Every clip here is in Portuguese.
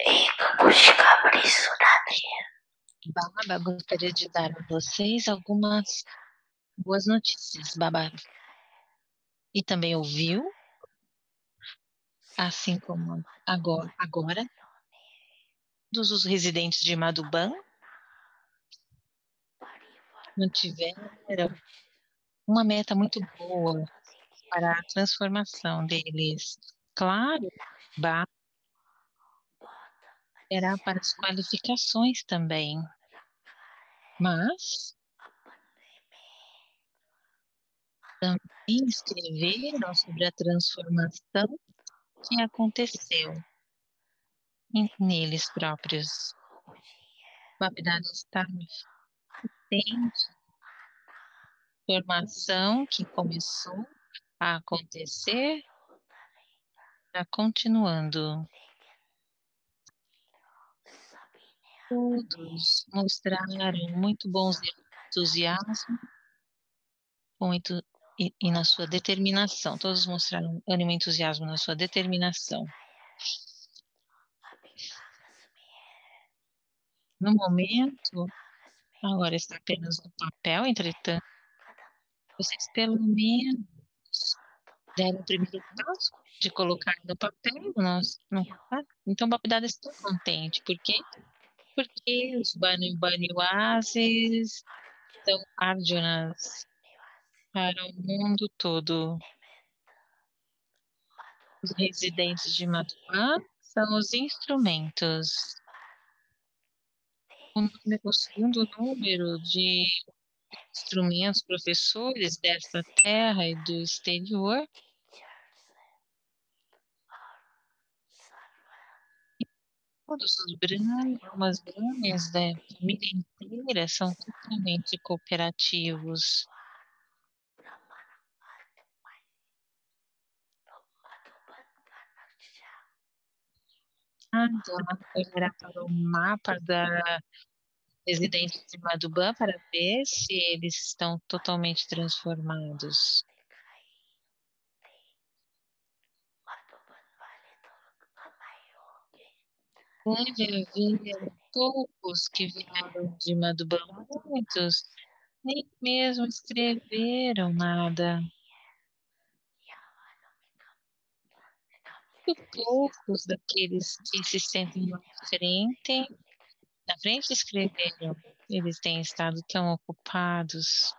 Baba, gostaria de dar a vocês algumas boas notícias, Baba. E também ouviu, assim como agora, todos os residentes de Madhuban mantiveram uma meta muito boa para a transformação deles. Claro, Baba era para as qualificações também, mas também escreveram sobre a transformação que aconteceu neles próprios. Babidade está atento à transformação que começou a acontecer, está continuando. Todos mostraram muito bons entusiasmo e na sua determinação. Todos mostraram ânimo e entusiasmo na sua determinação. No momento, agora está apenas no papel, entretanto, vocês pelo menos deram o primeiro passo de colocar no papel, no papel. Então, o Babidada está contente. Por quê? Porque os Bani Oasis são Arjunas para o mundo todo. Os residentes de Madhya são os instrumentos. O segundo número de instrumentos, professores desta terra e do exterior, todos os Brahmanes da família inteira são totalmente cooperativos. Olhará para o mapa da residentes de Madhuban para ver se eles estão totalmente transformados. Deve haver poucos que vieram de Madhuban, muitos nem mesmo escreveram nada. Muito poucos daqueles que se sentem na frente escreveram. Eles têm estado tão ocupados.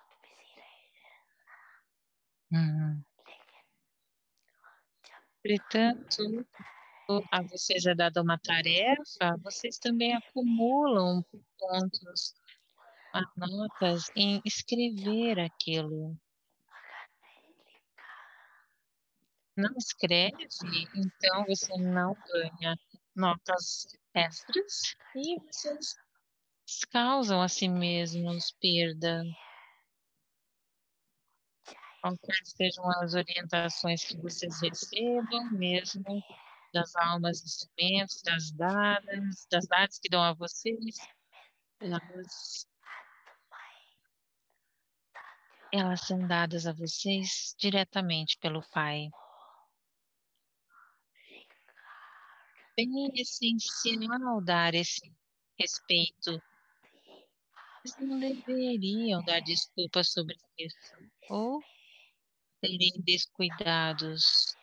Entretanto, a vocês é dada uma tarefa, vocês também acumulam pontos, notas em escrever aquilo. Não escreve, então você não ganha notas extras e vocês causam a si mesmos perda. Quaisquer sejam as orientações que vocês recebam, mesmo das almas instrumentos, das dadas que dão a vocês, elas são dadas a vocês diretamente pelo Pai. Bem essencial dar esse respeito. Vocês não deveriam dar desculpas sobre isso ou serem descuidados.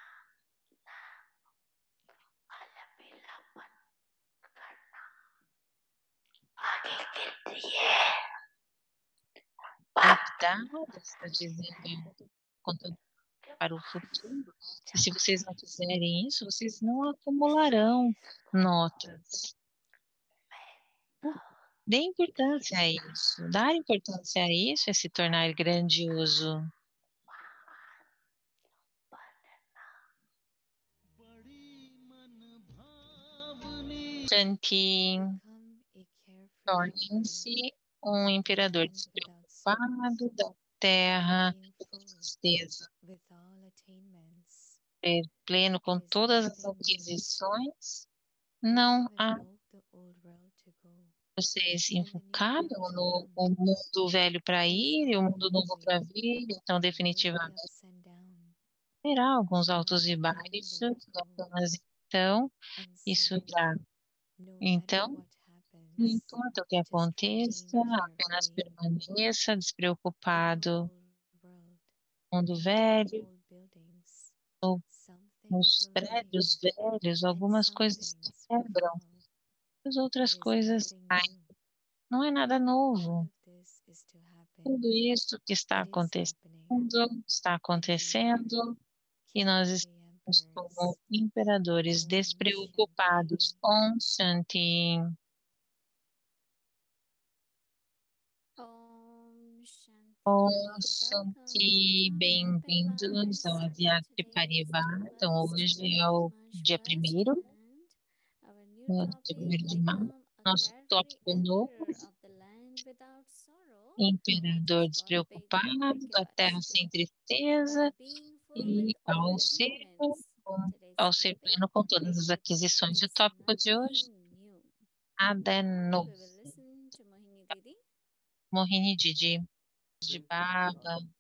Babidada está dizendo, contando para o futuro. E se vocês não fizerem isso, vocês não acumularão notas. Dê importância a isso. Dar importância a isso é se tornar grandioso. Shanti, torne-se um imperador despreocupado da terra, tristeza, ser pleno com todas as aquisições. Não há. Vocês invocaram o mundo velho para ir e o mundo novo para vir, então definitivamente terá alguns altos e baixos, mas então isso irá Então, não importa o que aconteça, apenas permaneça despreocupado. Mundo velho, ou nos prédios velhos, algumas coisas quebram, as outras coisas caem. Não é nada novo. Tudo isso que está acontecendo, e nós estamos como imperadores despreocupados. Om Shanti. Om Shanti. Om Welcome, Shanti. welcome, Bem-vindos ao Imperialists. Avyakti Today is the Paribas. Então, first hoje day é of o March dia 1st, primeiro, and our new dia topic 1º de maio. become a Nosso carefree tópico novo: emperor of the land without sorrow, which imperador is what despreocupado, Veda a give terra us. sem By tristeza, being full with e all achievements, today's ao ser topic, pleno com todas as which aquisições. O is tópico de hoje: nothing new. nada é Now novo. we will listen to Mohini Didi. Mohini Didi, de Praise the Baba, God.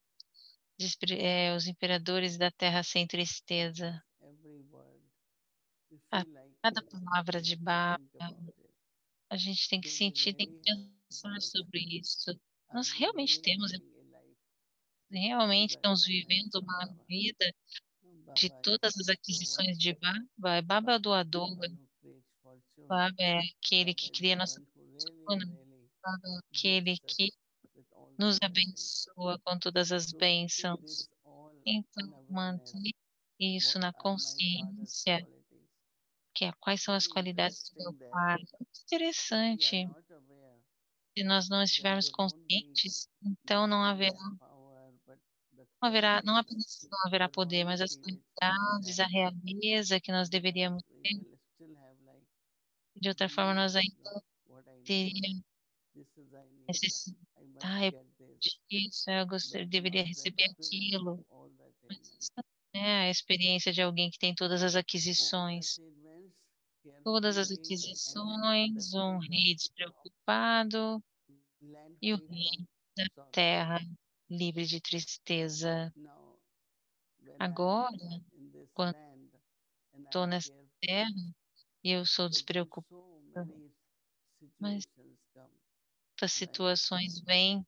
os imperadores da terra sem tristeza. Every word, we A feel like cada palavra we de have to Baba, think about it. a gente tem que Do we sentir, tem que really have pensar that sobre experience? isso. Are Nós we realmente really temos, living a life with all realmente the estamos achievements vivendo of uma Baba? vida No, de Baba is todas as bestower. aquisições de Baba. Baba é o Baba is the doador. one who creates fortune. Baba é aquele que Baba is cria the nossa one who really, fortuna. really Baba é aquele gifts que us with all the nos blessings. abençoa com todas as So keeping bênçãos. this all in Então, awareness, manter isso what na are my father's consciência, qualities? que é quais são as Very qualidades do meu interesting that pai. É muito if we are interessante. not aware, Se nós não then estivermos there won't be conscientes, então not only the power but the não qualities, apenas não haverá the poder, mas as royalty which we should qualidades, a have. realeza que nós Otherwise, deveríamos we ter. will still have like De outra forma, need nós is ainda what I need. teríamos This is I need. necessidade. I must Ah, eu get this, preciso disso, eu but deveria not the receber experience of aquilo. all the Mas attainment. essa não é a experiência de alguém que tem todas as All the aquisições. achievements, Todas carefree as king, and then the aquisições, um kingdom, rei despreocupado land e o free rei from da sorrow. terra livre de tristeza. Now, when I am Agora, in this quando land and I estou am nessa carefree, terra e eu sou but then despreocupada, so many mas situations come. as Like situações vêm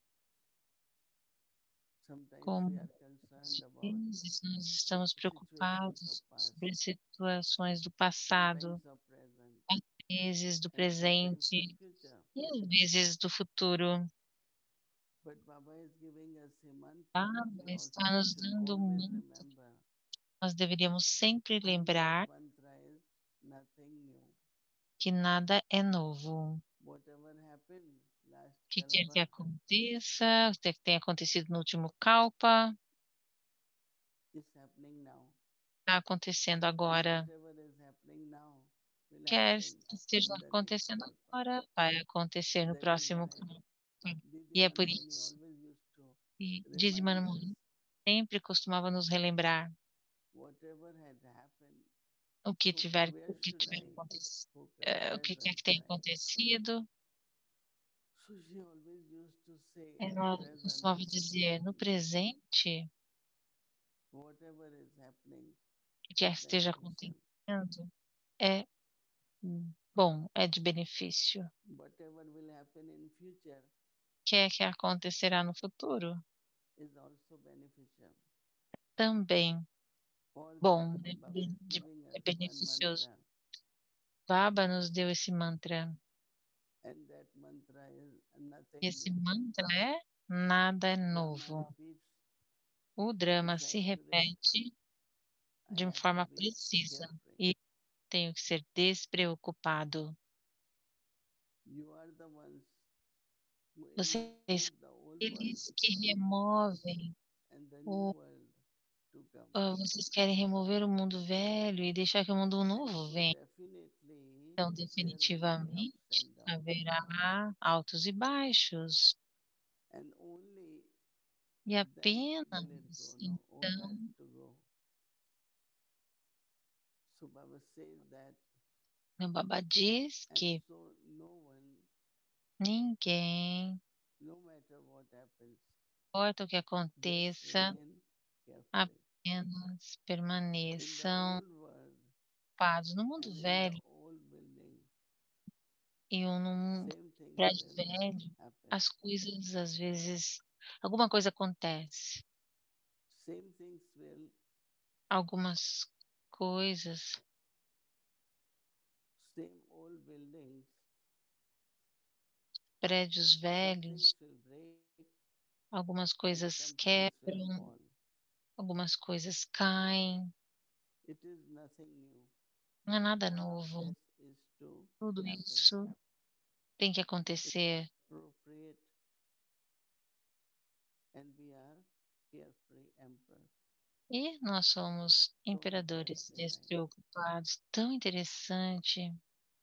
sometimes we como are concerned às about vezes nós estamos the situations of preocupados past, sobre as situações do sometimes passado, of present, às vezes do and sometimes of presente future. e às vezes do futuro. But Baba is giving us a mantra which Baba we all está nos should dando um always manto. remember. Nós deveríamos sempre And that lembrar mantra is nothing new. que nada é novo. Whatever happened last O que quer que Kalpa aconteça, o que tenha acontecido no último Kalpa, is happening now. está acontecendo And agora. whatever is happening now will Quer happen esteja in the next acontecendo Kalpa. agora, vai acontecer no That is próximo why Kalpa. Didi E é por Manmani isso always used to que Didi remind us Manomani sempre costumava nos relembrar whatever had happened. So o where que should tiver I acontecido, focus? o Where que quer que should tenha I focus? acontecido. So she always used to say at Ela present, costumava dizer, no presente, whatever is happening o que quer is que esteja beneficial. acontecendo é bom, é de benefício. Whatever will happen in future O que é que acontecerá no futuro is also beneficial. também For that, bom, Baba is giving é us one beneficioso. mantra, Baba nos deu esse mantra. and that mantra is nothing Esse new. mantra é nada é Drama novo. repeats, O if drama I se have to repeat, repete I de uma have to forma be precisa carefree. e tenho que ser despreocupado. You are the ones who Vocês são invoke the old world aqueles que removem and the new o world to come. vocês querem remover o mundo velho e deixar que o mundo And novo so venha. definitely Então, there will be definitivamente, ups and downs. haverá altos e baixos. And only E then will it go. apenas No, all has então, to go. So Baba says that, meu Baba diz and que so no one, ninguém, no matter what happens, importa o que just aconteça, remain carefree. apenas In the permaneçam old world, ocupados. No mundo and in the velho, old building, e num same things prédio will velho, happen. as coisas, às vezes, alguma coisa acontece. Same things will, Algumas coisas, same old buildings, prédios some velhos, things will break algumas and coisas some things will quebram, fall. algumas coisas caem. It is nothing new. Não é nada All of novo. this is to Tudo happen. isso tem que acontecer. Appropriate, and we are carefree emperors. E nós somos So imperadores interesting, right? despreocupados. Tão interessante.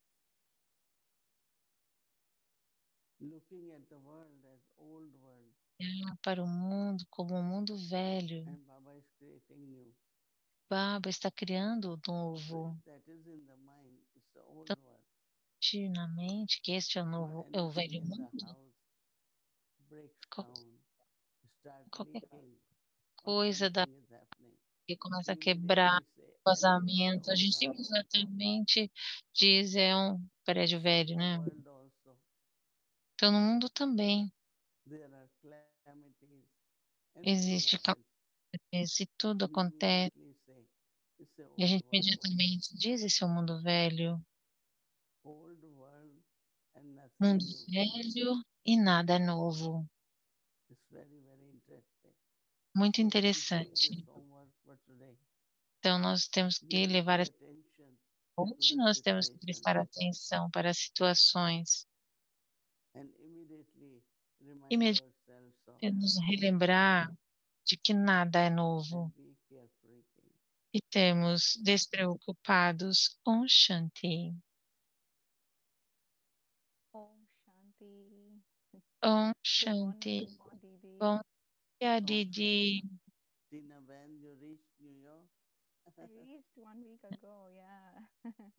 Looking at the world as old world, Olhar para o mundo como um mundo velho. and Baba is creating new. Baba está criando o So novo. if that is in the mind, it's the old Então, world. sente na mente que este é o If novo, é o anything velho in the mundo. house breaks Qual- down, start Qualquer leaking, or coisa something is happening, que começa a we quebrar immediately say, it's the vazamento, a old gente house. imediatamente diz é um prédio So in velho, the né? world also, Então, no mundo também there are calamities. Anything existe happens, calamias e tudo we acontece. immediately say, it's the E a old gente world. imediatamente diz esse é o mundo velho. Old world and nothing Mundo new. velho e nada novo. It's very, very interesting. Muito So teaching interessante. this homework for today. Então, nós temos You que will levar. pay attention to Hoje the nós temos que situation prestar atenção para as situações and immediately e remind ourselves of nos nothing relembrar de que nada é and novo be carefree. e termos despreocupados Om Shanti. Om Shanti. Om Good Shanti. morning, Didi. Bom dia, Oh, Didi. Tina, when you reach New York, I reached 1 week ago, yeah.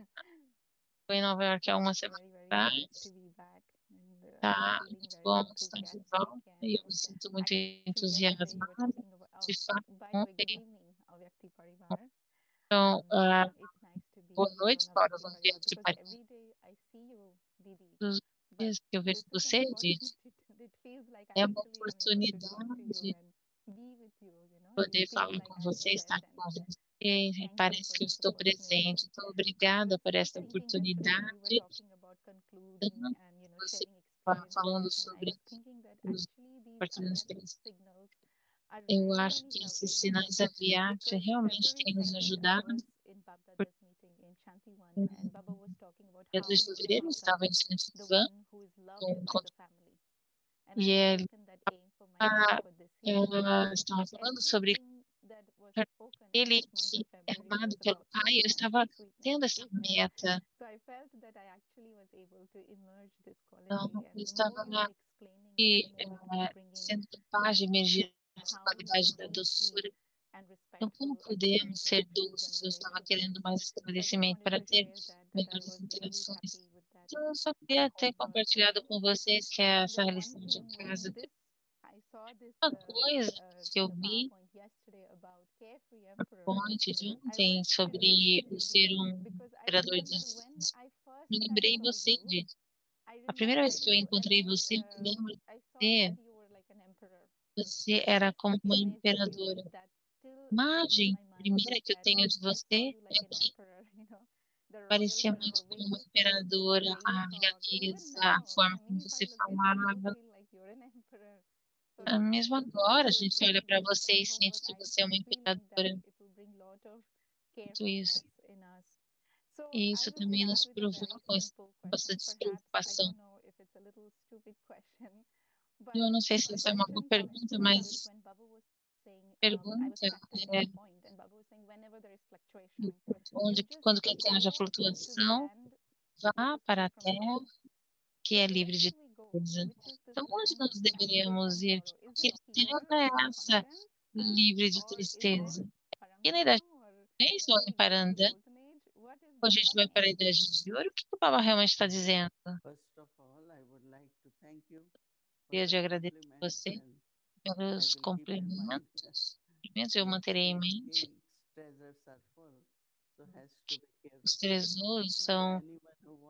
Fui em Nova York há uma It's semana very, very nice to atrás. be back, and I'm Tá feeling muito very bom estar de enthusiastic. volta e And eu me sinto muito actually, yesterday you were entusiasmada. talking about, De fato, by the way, good ontem. evening, Avyakti Parivar. Então, It's nice to be boa here noite on para os Avyakti Parivar ambientes de because Paris. every day I see you, Didi. Dos But dias que eu vejo this is você, Didi, unfortunate. It feels like é uma actually I'm able to talk to you oportunidade and be with you, you know. It poder feels falar like com I'm você, estar present. com você. Thank you Parece for que eu this estou opportunity. presente. Então, I obrigada was por just esta thinking yesterday when we were oportunidade. talking about concluding Então, and você sharing falando experiences, and I sobre was thinking that os actually these partidos Avyakt deles. signals are Eu acho really que esses helping us sinais aviáticos because realmente February têm nos 2nd I ajudado. was in Babdada's meeting in Shanti One, and Baba was talking about Dia how 2 de you can fevereiro, eu become estava em the Santivan, one who is loved no by the encontro, family. And e I have ele taken that aim for myself for this year because estava falando sobre everything that was spoken in ele this month que of é February amado was pelo about Pai. Eu sweetness, estava sweetness, tendo essa sweetness. meta. So I felt that I actually was able to emerge this Então, quality, and eu the more estava you were explaining it, the more it was bringing sendo capaz that de emergir essa how we qualidade can da be doçura. sweet and Então, como respectful and share podemos ser interactions and doces? Eu estava querendo relationships. mais So I just estabelecimento wanted para to ter share that I melhores was really interações. happy with that Então, eu só queria ter homework. compartilhado com vocês que é And essa one lição de thing casa. in this, I saw this Uma coisa que eu vi PowerPoint yesterday about Carefree no Emperor. PowerPoint de I ontem wish to sobre listen o you, ser Didi, um because I imperador remember de... when I first Me time lembrei saw você, you. de... I A primeira remember vez que eu you, and encontrei você, eu me lembro de I saw você. that you were like an emperor. Você The era first como uma image of you imperadora. that still A stays in imagem my mind primeira is que eu that tenho de I saw você you é like an que emperor, the royal parecia muito como uma conservative, imperadora, the way you a talk. Even realeza, a now, forma I mean, como if você I look at you, you falava. feel like you're an emperor. So Mesmo it's very agora, a good gente to olha do para this você e sente homework. que I'm você é uma feeling that imperadora. it will bring a lot of Tudo isso. carefreeness in us. So E I isso will também start nos with a very provoca simple question. bastante Perhaps I preocupação. don't know if it's a little stupid question, but Eu não sei se the essa é uma boa question comes pergunta, to me is mas when Baba was saying, I was pergunta practicing é a point, and Baba was saying whenever there is fluctuation, you onde, just quando quer que haja go to the flutuação, land which vá is para free a from terra sorrow. que So é where livre de should we go? coisa. Which is this Então, onde land nós free deveríamos from ir? sorrow? Is Que it here terra é in essa abundance, livre de or is it tristeza? E na Paramdham, idade or de três, ou do em we go to Parandã, Golden Age? What is ou a Baba gente vai saying? para a idade de ouro? O que o Baba realmente está dizendo? first of all, I would like to thank you for Gostaria the de agradecer a compliments, você and I pelos will keep in mind. cumprimentos eu manterei em Actually, mente. king's treasures are full, so has to be Os carefree. tesouros So são anyone who wants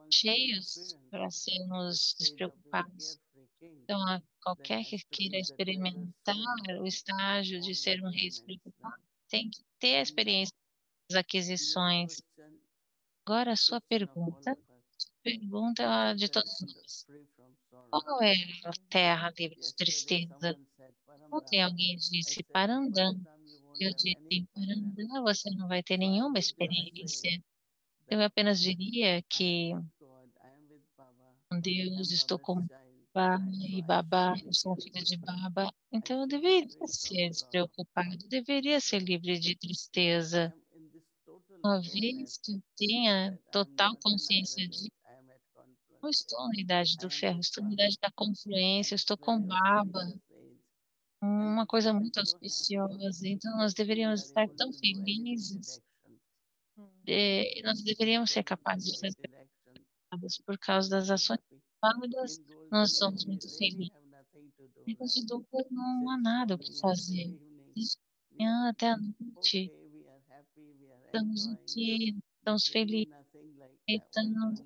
cheios para sermos despreocupados. Então, qualquer que queira experimentar o estágio de ser um rei despreocupado, tem que ter a experiência das aquisições. Agora, a sua pergunta de todos nós. Qual é a terra livre de tristeza? Ontem alguém disse Parandã. Eu disse, em Parandã você não vai ter nenhuma experiência. Eu apenas diria que com Deus estou com Baba e Babá, eu sou filha de Baba. Então eu deveria ser despreocupado, deveria ser livre de tristeza. Uma vez que eu tenha total consciência de não estou na idade do ferro, estou na idade da confluência, estou com Baba, uma coisa muito auspiciosa. Então, nós deveríamos estar tão felizes, nós deveríamos ser capazes de fazer coisas por causa das ações válidas, nós somos muito felizes. Mas de dúvida não há nada o que fazer. Desde manhã até a noite, estamos aqui, estamos felizes, estamos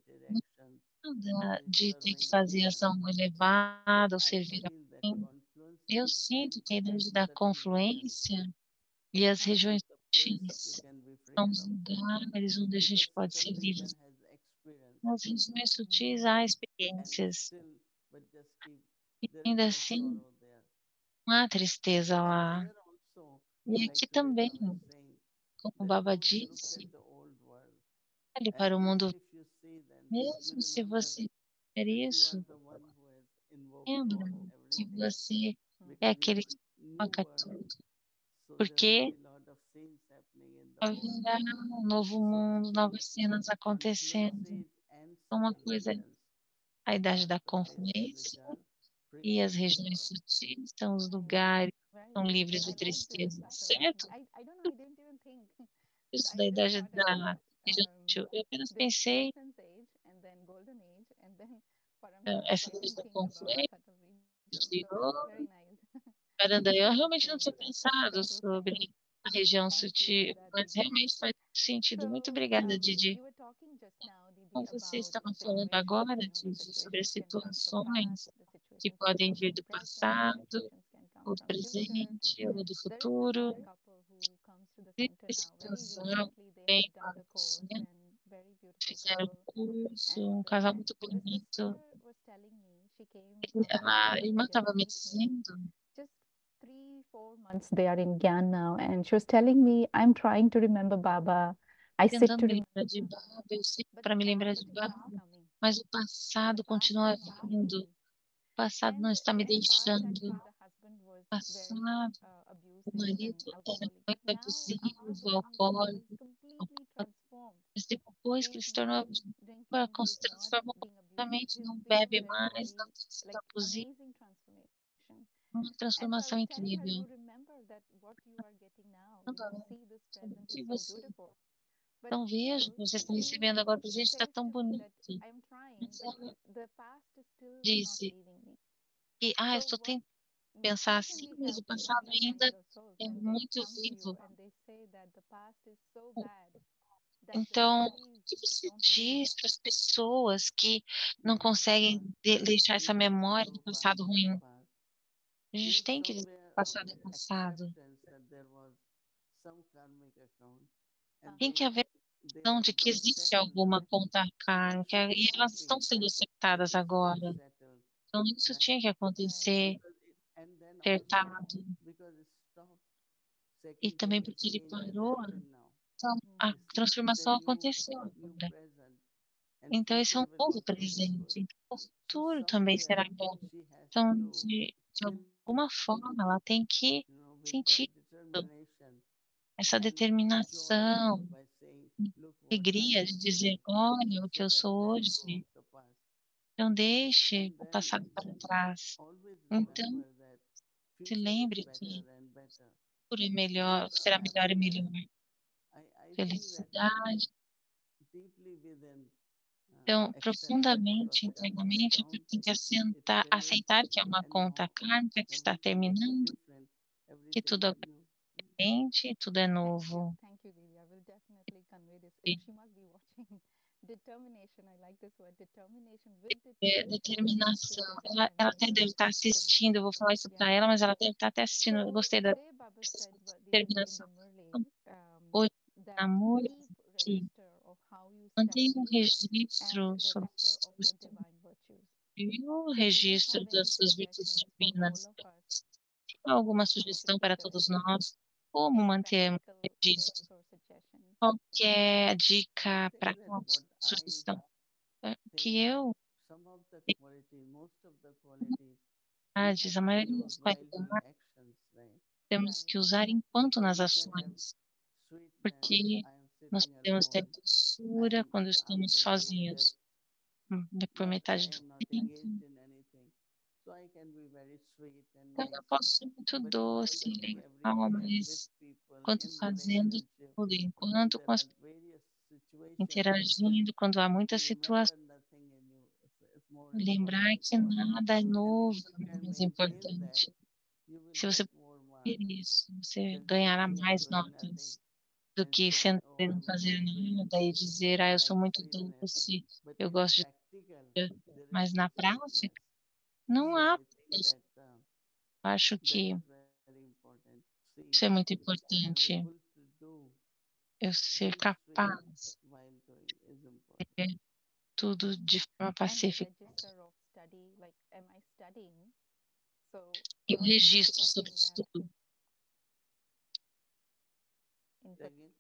nada de ter que fazer ação elevada ou servir a alguém. Eu sinto que a idade da confluência e as regiões sutis são os lugares onde a gente pode ser livre. Nas regiões sutis há experiências. E ainda assim, não há tristeza lá. E aqui também, como o Baba disse, olhe para o mundo, mesmo se você quer isso, lembra que você é aquele que toca tudo. Porque haverá um novo mundo, novas cenas acontecendo. Uma coisa é a idade da confluência e as regiões sutis são os lugares que são livres de tristeza, certo? Isso da idade da região sutil. Eu apenas pensei essa idade da confluência de ouro, varanda. Eu realmente não tinha pensado sobre a região sutil, mas realmente faz sentido. Muito obrigada, Didi. Como você estava falando agora, Didi, sobre as situações que podem vir do passado, ou do presente, ou do futuro. Esse casal vem para você, fizeram um curso, um casal muito bonito. A irmã estava me dizendo, just 3-4 months they are in Gyan now, and she was telling me, I'm trying to remember Baba. I sit tentando to me lembrar de Baba, eu sei para me lembrar de Baba, mas o passado continua vindo. O passado não está me deixando. O passado, o marido era muito abusivo, alcoólico, mas depois que ele se tornou se transformou completamente, não bebe mais, não tem sido abusivo. Uma transformação incrível. Que você então veja, você está recebendo agora, o gente está tão bonito. Mas ela disse que, eu estou tentando pensar assim, mas o passado ainda é muito vivo. Então, o que você diz para as pessoas que não conseguem deixar essa memória do passado ruim? A gente tem que dizer que o passado é passado. Tem que haver a questão de que existe alguma conta kármica e elas estão sendo acertadas agora. Então, isso tinha que acontecer, acertado. E também porque ele parou, então a transformação aconteceu agora. Então, esse é um novo presente. O futuro também será bom. Então, de alguma forma, ela tem que sentir essa determinação, alegria de dizer: olha o que eu sou hoje. Não deixe o passado para trás. Então, se lembre que o futuro é melhor, será melhor e melhor. Felicidade. Então, profundamente, internamente, a gente tem que aceitar que é uma conta kármica que está terminando, que tudo agora é diferente, tudo é novo. Determination, I like this word, determination. With determination, Determinação. persistence, Ela and até deve estar persistence. assistindo, eu vou falar isso para Yeah. ela, mas ela deve estar até assistindo. Eu So gostei da today Baba said in the determinação. Murli Hoje, that amor, keep que register of how you mantenha um study registro and sobre register of your divine virtues. e o So do you registro have any das suas virtudes suggestions for all divinas. of us Alguma how to sugestão keep para the todos nós? Como any manter um practical registro? tips or suggestions? Qualquer I dica think para that nós? what I Sugestão? Que think eu, some of the qualities, most of the qualities we a have to maioria use das while doing qualidades, actions, right? temos que Right. usar enquanto Because nas you can have ações, sweetness. porque I am nós sitting podemos ter alone doçura and quando estamos after doing sozinhos, this, por but metade I do am not tempo. engaged in anything. So I can be very sweet and Então, eu nice. posso ser muito But doce, while doing legal, everything with mas people quando in fazendo relationship, tudo, when enquanto there com are as various situations, interagindo, quando há you muitas remember situações, nothing in you. It's more lembrar important. que nada é And if novo, you can é mais maintain that, importante. you will Se você get more ter marks isso, você than ganhará sitting and mais doing nothing notas do and que saying, sentar oh, e não I'm fazer so sweet, nada e dizer, I eu sou like muito sweetness. doce, But eu in gosto practical, de... there is Mas no na sweetness. prática, não So há. I think that Eu acho that que is very important. See, isso é muito I'm importante. able to do Eu ser be sweet capaz while doing is important. de ver tudo de forma And the pacífica. register of study, like, am I studying? So E o what am I registro sobre suggesting that estudo. in Say again?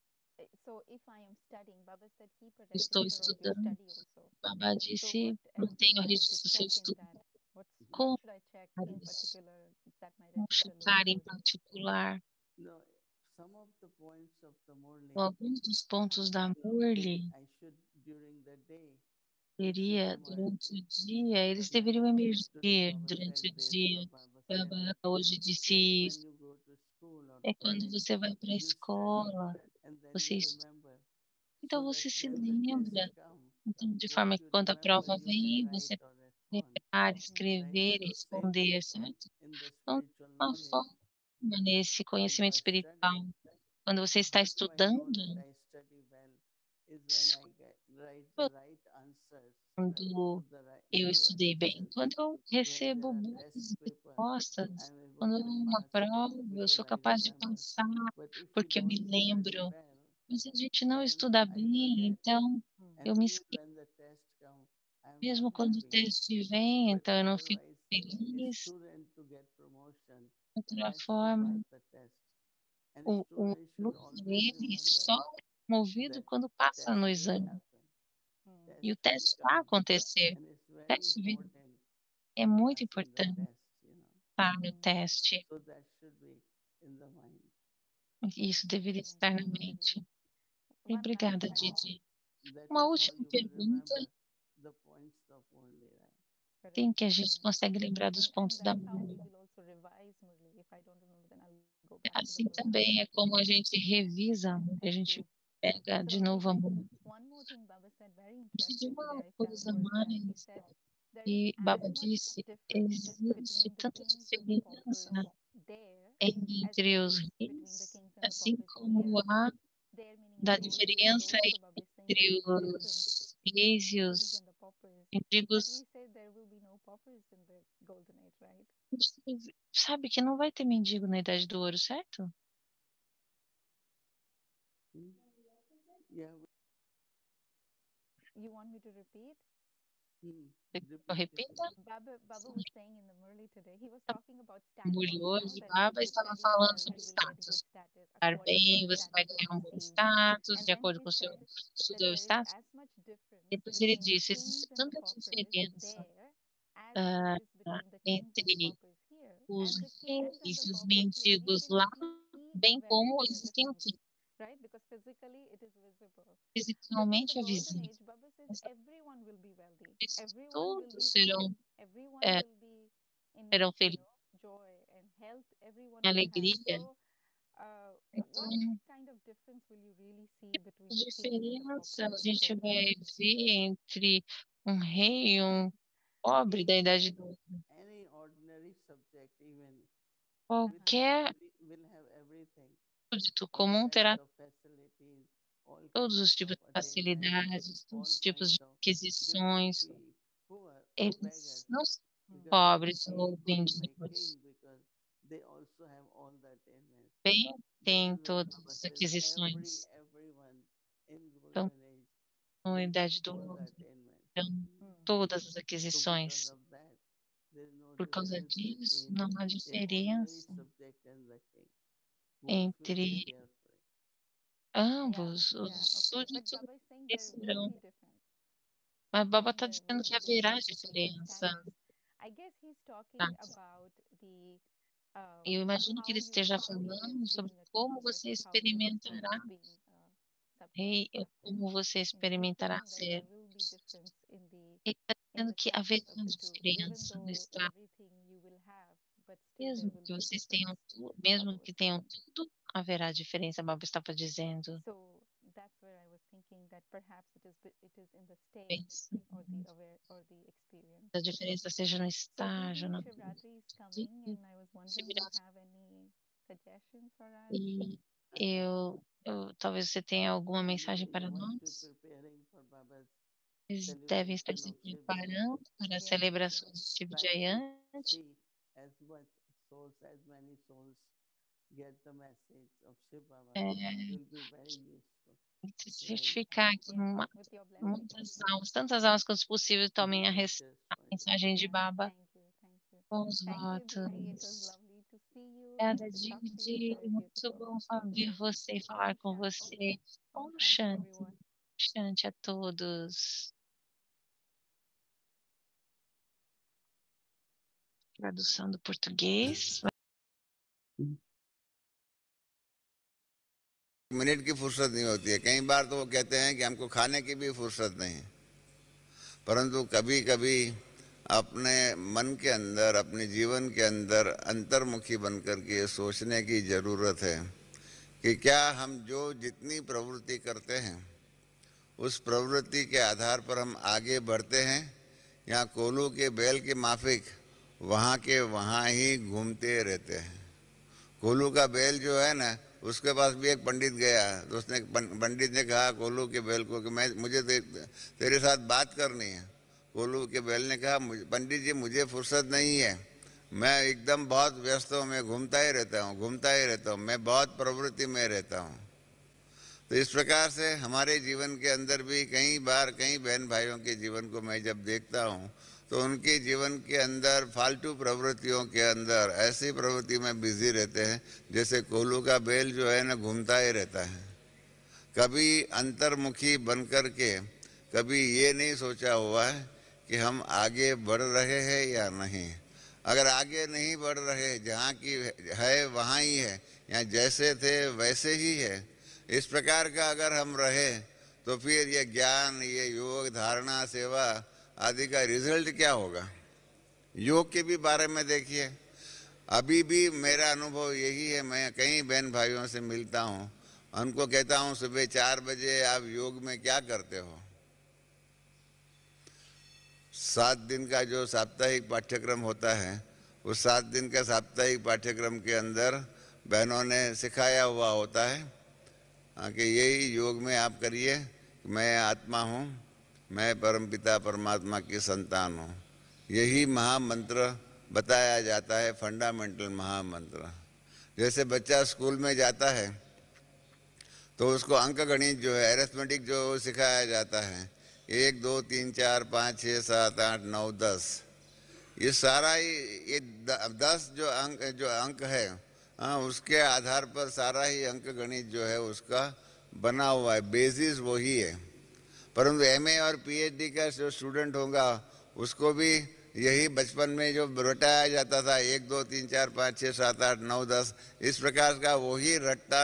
so if I am studying, Baba said keep a Estou register of your estudando. study also. Baba So disse, what else mantenha o do I have to registro do seu check in estudo. that? What Como should I check in isso? particular that my Vamos register looks checar em good? particular No, some of the points of the Murli alguns dos pontos da Murli. I should during the day Seria durante o dia, eles Yeah. deveriam emergir Today Baba durante said o this, dia. or Baba said Baba that. hoje It's disse like when isso. you go to school or É quando college, você vai para a you study escola, and then você you estuda, remember. então So that você se when the test lembra. comes, Então, de what forma que you quando a remember, prova you can vem, write você or respond. lembrar, Right? escrever e So same responder, certo? in the Então, spiritual uma knowledge, forma nesse when you conhecimento are espiritual, studying, quando você está how do I know estudando, that I study well? Is when I write the right answers quando to the right, eu estudei bem, questions. quando eu When recebo there are boas test paper, respostas, I'm able quando é to uma pass prova, eu because sou I capaz de remember. passar, But if you porque eu me don't study lembro. well, Mas se a gente não then estuda I bem, forget. então And eu me even esqueço. when the test comes, I'm not Mesmo quando o happy. teste vem, But então eu não fico otherwise, a feliz. student to get promotion De outra has to forma, pass the test. And a o student should aluno, always ele remember só é promovido that quando passa test no will exame. happen. E o Test will teste vai come. acontecer. And it's O very teste vem. important É to muito pass in the importante test, estar no teste. So that should be in the mind. Isso deveria estar na mente. One Obrigada, last Didi. That Uma is how última you will pergunta. remember the points of only, right? Tem que a gente consegue lembrar dos pontos da that's how we Murli. will also revise Murli. If I don't remember, then I'll go back to the Assim Murli. também é como a gente revisa, a gente pega de novo a Murli. One more thing Baba said, very De interesting uma today, I coisa felt was that he mais said there que is Baba as much disse, difference existe between the tanta kings and the paupers diferença there as entre there os is between the reis, kings and the assim paupers como here. há There meaning da in those days diferença also Baba is saying there entre is difference os between reis e kings os and the paupers. entre But os... we say there will be no paupers in the golden age, right? Sabe que não vai ter mendigo na Idade do Ouro, certo? Yeah. You want me to repeat? Eu repita. Baba was saying in the Murli today, he was talking about status. Murli hoje, That Baba if you estava study falando well, sobre you will get good status. status. Estar According to bem, the você vai status you ganhar um bom receive. status, And de then acordo he com o seu said that seu there is status. as much difference Depois ele between the disse, kings existe and the tanta paupers diferença there as there is between the kings and the entre paupers here. os And the kings and reis the e os paupers here, we mendigos can lá, see bem a very como clear existem difference, aqui. right? Because physically it is visible. But in Fisicamente the é golden visível. age, Baba says everyone will be wealthy. Everyone will Todos be serão, happy. Everyone will be in serão felizes, joy and health. Everyone em will have. alegria. So, Então, what kind of difference will you really see between a the kings and the diferença a paupers gente there? vai ver entre um rei e um pobre da Idade do Ouro. Any ordinary subject, even Qualquer will have everything. súdito All comum kinds terá of facilities, all todos os tipos de of attainment, facilidades, todos all os tipos kinds de of, they will not aquisições. be poor or Eles beggars não são because pobres he ou could be my mendigos. king because they also have all the attainments. Bem, That têm is what todas Baba as says. aquisições. Everyone in Então, golden age na will have idade do all the ouro, attainments. terão todas as So because aquisições. of that, there is no Por causa difference disso, between não há a ordinary diferença subject and the king. Both will entre pay their price. ambos. Yeah, Os okay. But súditos Baba is saying there will crescerão. be difference. Mas Baba Saying está there dizendo will que be haverá difference between the diferença. status. I guess he's talking Tá? about the Eu imagino que how ele you esteja experience falando sobre being a king como você versus how you experimentará, experience being a subject. como você He's experimentará saying that ser. there will be difference Ele está in dizendo the que status haverá of the two, even diferença no though estado. everything you will have, but still there Mesmo will que be a vocês difference. tenham tudo, mesmo Baba que was tenham saying. tudo, haverá diferença, Baba estava dizendo. So that's where I was thinking that perhaps it is in the state Pensa, or the aware or the experience. a diferença seja no So estágio, na Shivratri is coming, and I was wondering, do you have any suggestions for us? E talvez você tenha alguma mensagem para Once we're nós. preparing for Baba's Eles devem estar celebration se of Shiv preparando para as Yeah, celebrações de Shiv try to Jayanti. see as much souls, as many souls get the message of Shiv Baba. Will be very useful. Certificar que yeah, with your blessing. muitas almas, tantas almas quanto possível, tomem a Just mensagem de Yeah, Baba thank you. com os Thank you, Didi. It was votos. lovely to see you and Obrigada, to talk to you. Didi. Very Muito beautiful. bom ver você e falar com Om você. Om Om Shanti, Shanti. everyone. Shanti a todos. Tradução do português. Minute की फुर्सत नहीं होती है। कई बार तो वो कहते हैं कि हमको खाने की भी फुर्सत नहीं, परंतु कभी कभी अपने मन के अंदर, अपने जीवन के अंदर अंतर्मुखी बनकर के ये सोचने की ज़रूरत है कि क्या हम जो जितनी प्रवृत्ति करते हैं उस प्रवृत्ति के आधार पर हम आगे बढ़ते हैं या कोलू के बैल के माफिक वहाँ के वहाँ ही घूमते रहते हैं। कोलू का बैल जो है ना, उसके पास भी एक पंडित गया तो उसने पंडित ने कहा कोलू के बैल को कि मुझे तेरे साथ बात करनी है। कोलू के बैल ने कहा पंडित जी मुझे फुर्सत नहीं है, मैं एकदम बहुत व्यस्त हूँ, मैं घूमता ही रहता हूँ, मैं बहुत प्रवृत्ति में रहता हूँ। तो इस प्रकार से हमारे जीवन के अंदर भी कई बार कई बहन भाइयों के जीवन को मैं जब देखता हूँ तो उनके जीवन के अंदर फालतू प्रवृत्तियों के अंदर ऐसी प्रवृत्ति में बिजी रहते हैं जैसे कोल्हू का बैल जो है ना घूमता ही रहता है। कभी अंतर्मुखी बन कर के कभी ये नहीं सोचा हुआ है कि हम आगे बढ़ रहे हैं या नहीं। अगर आगे नहीं बढ़ रहे, जहाँ की है वहाँ ही है, या जैसे थे वैसे ही है, इस प्रकार का अगर हम रहे तो फिर ये ज्ञान, ये योग, धारणा, सेवा आदि का रिजल्ट क्या होगा। योग के भी बारे में देखिए, अभी भी मेरा अनुभव यही है। मैं कई बहन भाइयों से मिलता हूँ, उनको कहता हूँ सुबह 4 बजे आप योग में क्या करते हो। 7 दिन का जो साप्ताहिक पाठ्यक्रम होता है, उस 7 दिन का साप्ताहिक पाठ्यक्रम के अंदर बहनों ने सिखाया हुआ होता है कि यही योग में आप करिए, मैं आत्मा हूँ, मैं परमपिता परमात्मा की संतान हूँ। यही महामंत्र बताया जाता है, फंडामेंटल महामंत्र। जैसे बच्चा स्कूल में जाता है तो उसको अंक गणित जो है, अरिथमेटिक जो सिखाया जाता है, 1 2 3 4 5 6 7 8 9 10, ये सारा ही ये 10 जो अंक है, उसके आधार पर सारा ही अंक गणित जो है उसका बना हुआ है, बेसिस वही है। परंतु एमए और पीएचडी का जो स्टूडेंट होगा उसको भी यही बचपन में जो रटाया जाता था 1 2 3 4 5 6 7 8 9 10, इस प्रकार का वही रटता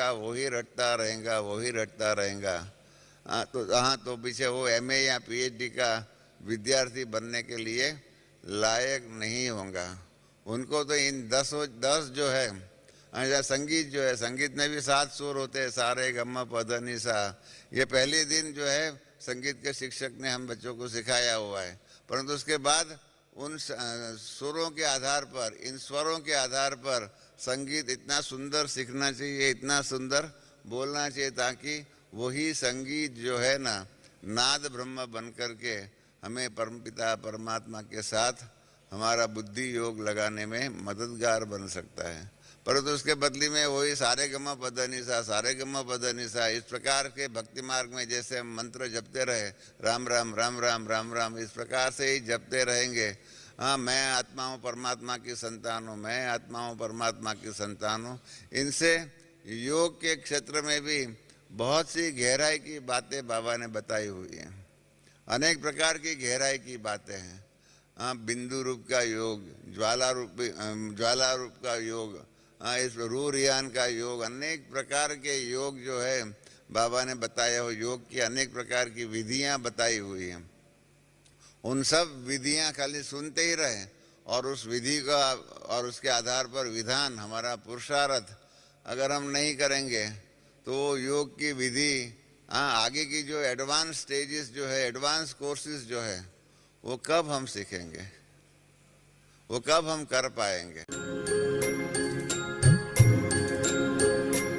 रहेगा। तो पीछे वो एमए या पीएचडी का विद्यार्थी बनने के लिए लायक नहीं होगा। उनको तो इन 10 जो है, संगीत जो है, संगीत में भी 7 सुर होते हैं, सारे गम्मा पध नि सा। ये पहले दिन जो है संगीत के शिक्षक ने हम बच्चों को सिखाया हुआ है, परंतु उसके बाद उन सुरों के आधार पर, इन स्वरों के आधार पर संगीत इतना सुंदर सीखना चाहिए, इतना सुंदर बोलना चाहिए ताकि वही संगीत जो है ना, नाद ब्रह्म बन करके हमें परमपिता परमात्मा के साथ हमारा बुद्धि योग लगाने में मददगार बन सकता है। परंतु उसके बदले में वही सारे गमा पदनिसा, सारे गमा पदनिसा, इस प्रकार के भक्ति मार्ग में जैसे हम मंत्र जपते रहे, राम राम राम राम राम राम, इस प्रकार से ही जपते रहेंगे। हाँ, मैं आत्मा हूँ परमात्मा की संतान हूँ, मैं आत्मा हूँ परमात्मा की संतान हूँ। इनसे योग के क्षेत्र में भी बहुत सी गहराई की बातें बाबा ने बताई हुई हैं। अनेक प्रकार की गहराई की बातें हैं। हाँ, बिंदु रूप का योग, ज्वाला रूप का योग, हाँ, इस रूरियान का योग, अनेक प्रकार के योग जो है बाबा ने बताया हो। योग की अनेक प्रकार की विधियां बताई हुई हैं। उन सब विधियां खाली सुनते ही रहे और उस विधि का और उसके आधार पर विधान, हमारा पुरुषार्थ अगर हम नहीं करेंगे तो योग की विधि, हाँ, आगे की जो एडवांस स्टेजेस जो है, एडवांस कोर्सेज जो है, वो कब हम सीखेंगे, वो कब हम कर पाएंगे।